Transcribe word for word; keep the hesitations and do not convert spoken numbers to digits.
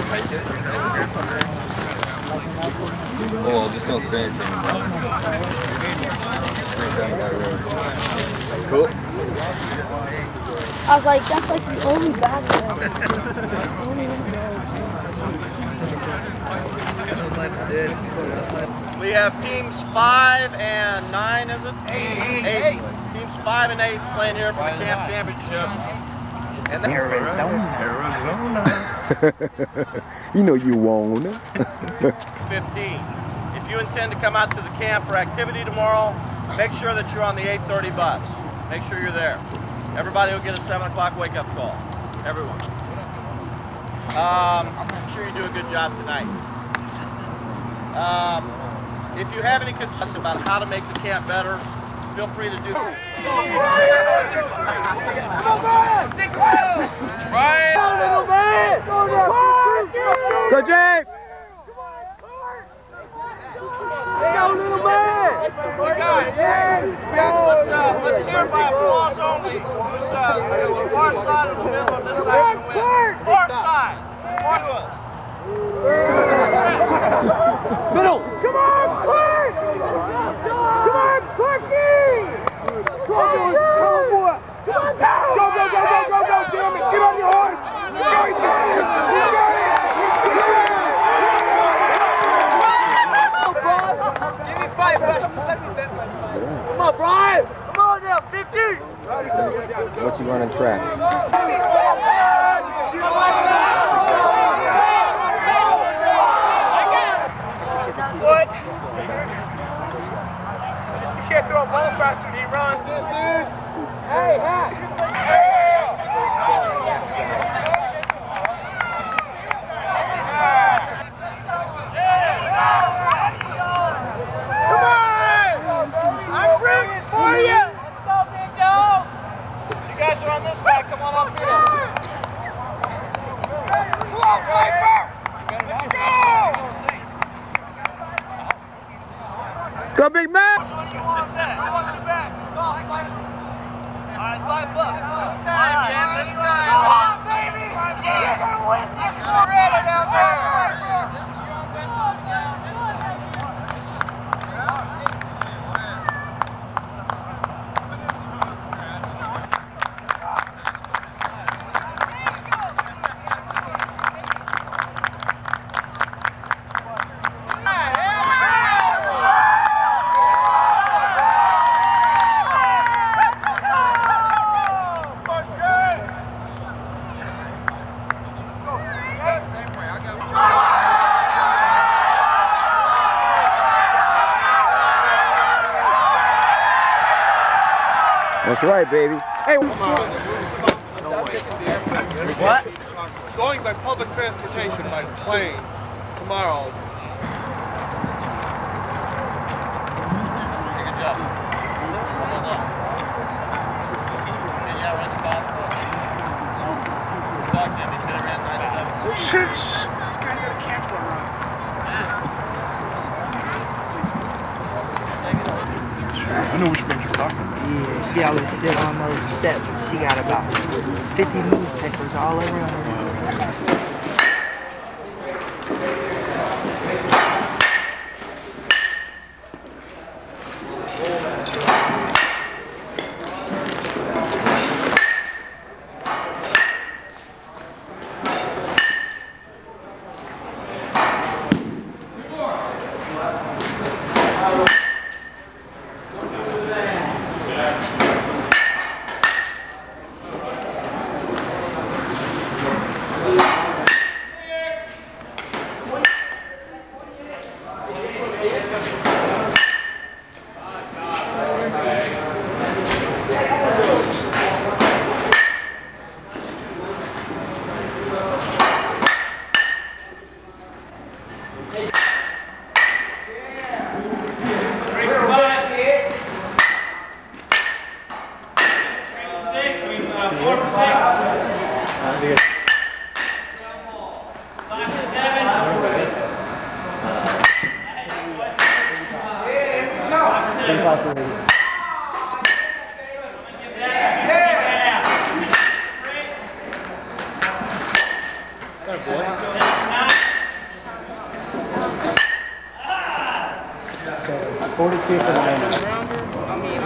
Oh, well, just don't say anything about it. Cool. I was like, that's like the only bad one. We have teams five and nine, is it? Eight. Eight. Teams five and eight playing here for the camp championship. And then Arizona. Arizona. You know you won't. fifteen. If you intend to come out to the camp for activity tomorrow, make sure that you're on the eight thirty bus. Make sure you're there. Everybody will get a seven o'clock wake-up call. Everyone. Um, I'm sure you do a good job tonight. Um, if you have any concerns about how to make the camp better, feel free to do that. Go, Jake! Go, little man! Let's, uh, let's hear by applause only. Who's uh, far side of the middle of this side to win? Far side! Far to us. Middle! Come on, Clark! Come on, Clarky! Come on, boy! Come on, go! Go, go, go, go, go, go, damn it! Get on your horse! Go, you got it! You got it! Give me five, let me bet. Come on, Brian! Come on now, fifty! What's he running tracks? What? You can't throw a ball faster than he runs. This dude. Hey, hat. Come on! I'm rooting for you. Let's go, big dog. You guys are on this side. Come on up here. Come on, Piper. Let's go. Go, big man! All right, five bucks. Five, Jen. Come on, baby. Yes, I'm with you. Ready down there. That's right, baby. Hey, what's What? Going by public transportation by plane tomorrow. Good job. Almost up. Yeah, run the ball. Talk to him. He said it ran nine seven. Shit, this guy's got a camp going on. I know which bench you're talking about. Yeah, she always sit on those steps. She got about fifty newspapers all over her. Good boy. forty-two for Miami.